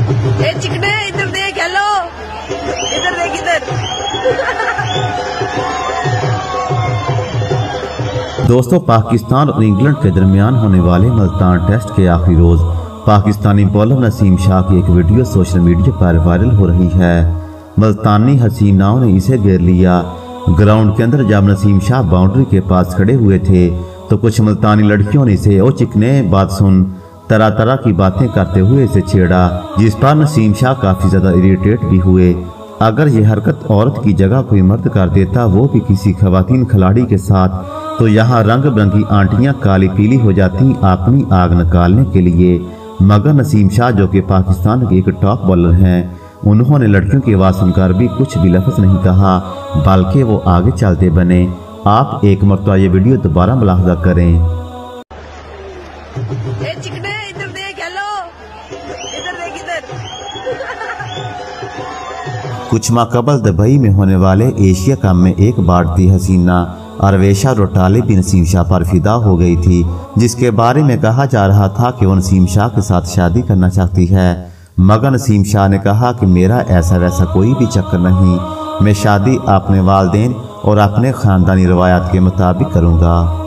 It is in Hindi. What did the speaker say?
ए चिकने इधर देख, हेलो इधर देख इधर। दोस्तों, पाकिस्तान और इंग्लैंड के दरमियान होने वाले मुल्तान टेस्ट के आखिरी रोज पाकिस्तानी बॉलर नसीम शाह की एक वीडियो सोशल मीडिया पर वायरल हो रही है। मुल्तानी हसीनाओं ने इसे घेर लिया। ग्राउंड के अंदर जब नसीम शाह बाउंड्री के पास खड़े हुए थे तो कुछ मुल्तानी लड़कियों ने इसे ओ चिकने बात सुन तरह तरह की बातें करते हुए इसे छेड़ा, जिस पर नसीम शाह काफी ज्यादा इरिटेट भी हुए। अगर ये हरकत औरत की जगह कोई मर्द कर देता, वो भी किसी खवातीन खिलाड़ी के साथ, तो यहाँ रंग बिरंगी आंटियां काली पीली हो जाती अपनी आग निकालने के लिए। मगर नसीम शाह जो कि पाकिस्तान के एक टॉप बॉलर हैं, उन्होंने लड़कियों की आवाज सुनकर भी कुछ भी लफ्ज नहीं कहा, बल्कि वो आगे चलते बने। आप एक मरतबा ये वीडियो दोबारा मुलाहजा करें। ए चिकने इधर देख, हेलो इधर देख इधर। कुछ माह कबल दुबई में होने वाले एशिया कप में एक भारतीय हसीना अरवेशा रोटाले भी नसीम शाह पर फिदा हो गई थी, जिसके बारे में कहा जा रहा था कि वो नसीम शाह के साथ शादी करना चाहती है। मगर नसीम शाह ने कहा कि मेरा ऐसा वैसा कोई भी चक्कर नहीं, मैं शादी अपने वालिदैन और अपने खानदानी रवायात के मुताबिक करूँगा।